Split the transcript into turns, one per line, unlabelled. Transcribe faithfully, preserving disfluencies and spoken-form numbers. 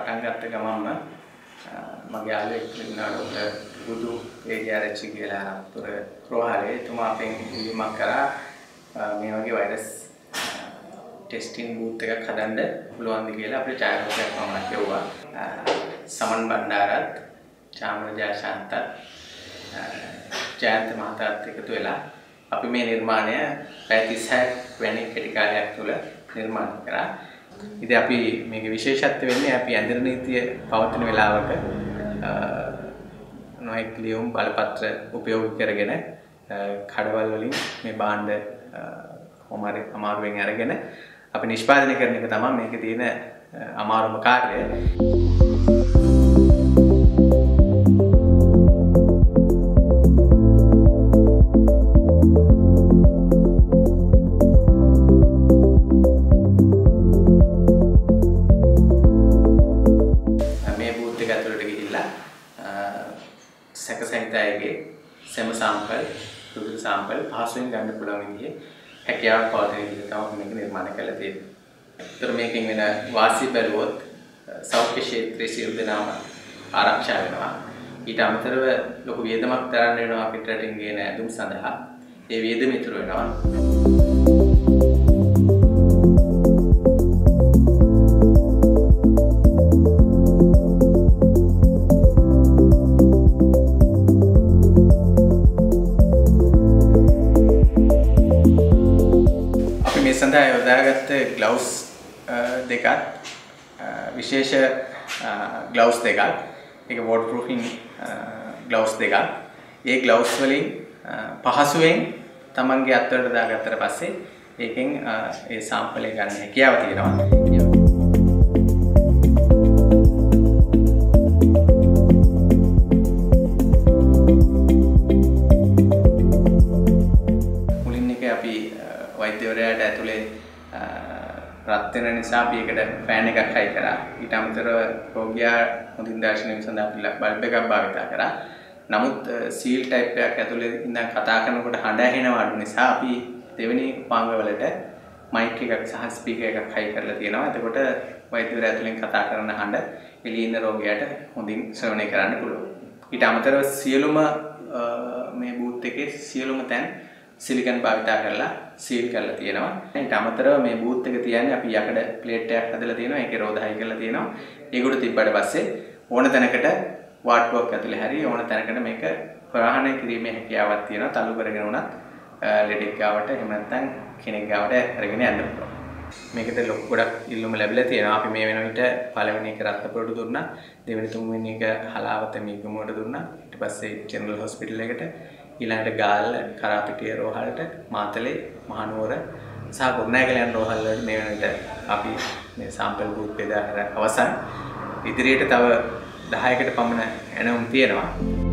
පටන් ගත්ත ගමන්ම මගේ යාළුවෙක් ඉන්නවා ડોક્ટર බුදු ඒජාරච්චි කියලා පුර රෝහලේ එතුමා අපෙන් ඉල්ලීමක් කරා මේ වගේ වෛරස් ටෙස්ටිං බූත් එකක් හදන්න පුළුවන්ද කියලා අපිට ඡායාරූපයක් මම කිව්වා. සමන් බණ්ඩාරත් චාමර ජයශාන්තත් ජයන්ත මහතාත් එකතු වෙලා අපි මේ නිර්මාණය පැය තිස් හයක් වැනි කෙටි කාලයක් තුළ නිර්මාණය කරා. ඉතින් අපි මේකේ විශේෂත්වය වෙන්නේ අපි ඇඳිරි නීතිය පවතින වෙලාවක නොයෙක් ලියුම් බලපත්‍ර උපයෝගී කරගෙන කඩවල් වලින් මේ භාණ්ඩ කොමාරි අමාරුවෙන් අරගෙන අපි නිෂ්පාදනය කරන එක තමයි මේකේ තියෙන අමාරුම කාර්යය. සැකසහිතයගේ සෙම සාම්පල් රුධිර සාම්පල් පහසුවෙන් ගන්න පුළුවන් විදිහේ හැකියාවක් පවතින විදිහට තමයි මේක නිර්මාණය කරලා තියෙන්නේ. ඒතර මේකෙන් වෙන වාසිය බැලුවොත් සෞඛ්‍ය ක්ෂේත්‍රයේ සියලු දෙනාම ආරක්ෂා වෙනවා. ඊට අමතරව ලොකු වියදමක් දරන්න වෙනවා අපිට රටින් ගේන ඇඳුම් සඳහා. ඒ වියදම ඉතුරු වෙනවා. සඳහා යොදාගත්ත ග්ලව්ස් දෙකක් විශේෂ ග්ලව්ස් දෙකක් ඒක වෝටර් ප්‍රූෆින් ග්ලව්ස් දෙකක් ඒ ග්ලව්ස් වලින් පහසුවෙන් තමන්ගේ අත්වලට දාගත්තට පස්සේ ඒකෙන් ඒ සාම්පල් එක ගන්න හැකියාව තියෙනවා. වෛද්‍යවරයාට ඇතුලේ රත් වෙන නිසා අපි ඒකට ෆෑන් එකක් හයි කරා. ඊට අමතරව රෝගියා හොඳින් දැర్శණය සඳහා අපි බල්බ් එකක් භාවිත කරා. නමුත් සීල් ටයිප් එකක් ඇතුලේ ඉඳන් කතා කරනකොට හඬ ඇහෙනවා අඩු නිසා අපි දෙවෙනි උපාංග වලට මයික් එකක් සහ ස්පීකර් එකක් හයි කරලා තියෙනවා. එතකොට වෛද්‍යවරයා ඇතුලෙන් කතා කරන හඬ එළියේ ඉන්න රෝගියාට හොඳින් ශ්‍රවණය කරන්න පුළුවන්. ඊට අමතරව සියලුම මේ බූත් එකේ සියලුම තැන් සිලිකන් භාවිත කරලා සීල් කරලා තියෙනවා. ඊට අමතරව මේ බූත් එක තියන්නේ අපි යකඩ ප්ලේට් එකක් හදලා තියෙනවා. ඒකේ රෝද හයි කරලා තියෙනවා. ඒකට තිබ්බට පස්සේ ඕන තැනකට වාට්ටුවක් ඇතුලේ හරි ඕන තැනකට මේක ප්‍රහාණය කිරීමේ හැකියාවක් තියෙනවා. තල්ලු කරගෙන උනත් ලෙඩෙක් ගාවට එහෙම නැත්නම් කෙනෙක් ගාවට අරගෙන යන්න පුළුවන්. මේකට ලොකු ගොඩක් ඉල්ලුම ලැබිලා තියෙනවා. අපි මේ වෙන විට පළවෙනි එක රත්නපුරට දුන්නා. දෙවෙනි තුන්වෙනි එක හලාවත මීගමුවට දුන්නා. ඊට පස්සේ ජෙනරල් හොස්පිටල් එකට ඊළඟට ගාල්ල කරාපිටිය රෝහලට මාතලේ මහනුවර සහ ගොඩනැගිලි යන රෝහල් වලට මේ වෙන විට අපි මේ සාම්පල් බූත් බෙදා අවසන්. ඉදිරියට තව දහයකට පමණ එනවුම් තියෙනවා.